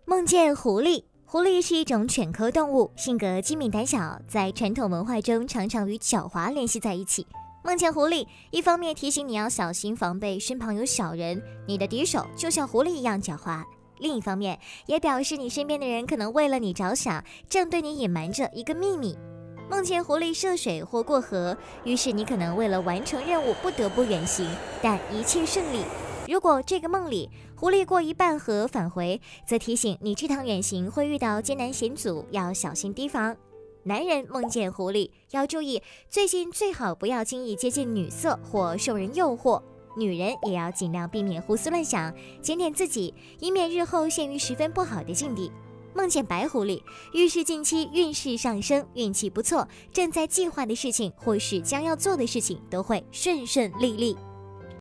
梦见狐狸。狐狸是一种犬科动物，性格机敏胆小，在传统文化中常常与狡猾联系在一起。梦见狐狸，一方面提醒你要小心防备身旁有小人，你的敌手就像狐狸一样狡猾；另一方面，也表示你身边的人可能为了你着想，正对你隐瞒着一个秘密。梦见狐狸涉水或过河，于是你可能为了完成任务不得不远行，但一切顺利。如果这个梦里狐狸过一半河返回，则提醒你这趟远行会遇到艰难险阻，要小心提防。男人梦见狐狸要注意，最近最好不要轻易接近女色或受人诱惑。女人也要尽量避免胡思乱想，检点自己，以免日后陷于十分不好的境地。梦见白狐狸，预示近期运势上升，运气不错，正在计划的事情或是将要做的事情都会顺顺利利。